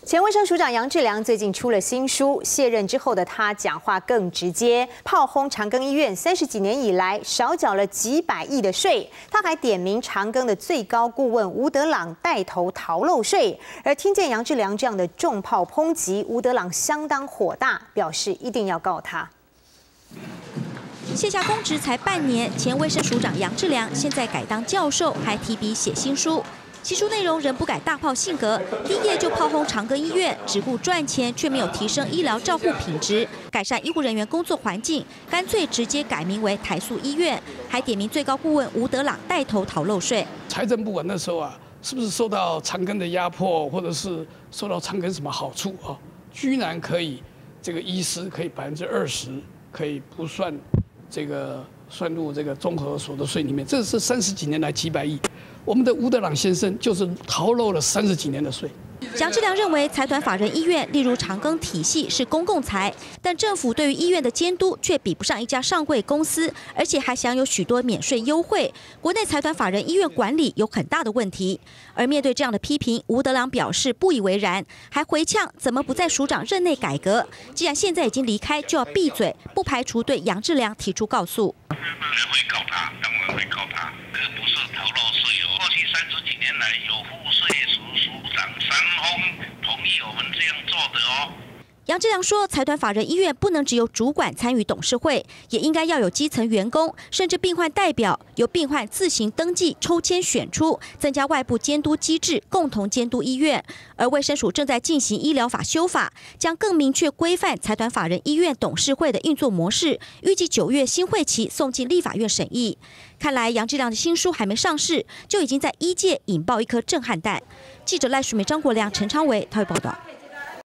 前卫生署长杨志良最近出了新书，卸任之后的他讲话更直接，炮轰长庚医院30几年以来少缴了几百亿的税。他还点名长庚的最高顾问吴德朗带头逃漏税。而听见杨志良这样的重炮抨击，吴德朗相当火大，表示一定要告他。 卸下公职才半年，前卫生署长杨志良现在改当教授，还提笔写新书。新书内容仍不改大炮性格，第一页就炮轰长庚医院只顾赚钱，却没有提升医疗照护品质，改善医护人员工作环境，干脆直接改名为台塑医院，还点名最高顾问吴德朗带头逃漏税。 财政部管那时候啊，是不是受到长庚的压迫，或者是受到长庚什么好处啊？居然可以这个医师可以20%可以不算这个算入这个综合所得税里面，这是30几年来几百亿。我们的吴德朗先生就是逃漏了30几年的税。 杨志良认为，财团法人医院，例如长庚体系是公共财，但政府对于医院的监督却比不上一家上柜公司，而且还享有许多免税优惠。国内财团法人医院管理有很大的问题。而面对这样的批评，吴德朗表示不以为然，还回呛怎么不在署长任内改革？既然现在已经离开，就要闭嘴，不排除对杨志良提出告诉。 会告他，当然会告他，这不是逃漏税哦。过去30几年来，有赋税署长3封同意我们这样做的哦。 杨志良说，财团法人医院不能只有主管参与董事会，也应该要有基层员工，甚至病患代表，由病患自行登记、抽签选出，增加外部监督机制，共同监督医院。而卫生署正在进行医疗法修法，将更明确规范财团法人医院董事会的运作模式，预计9月新会期送进立法院审议。看来杨志良的新书还没上市，就已经在医界引爆一颗震撼弹。记者赖淑梅、张国良、陈昌维台北报道。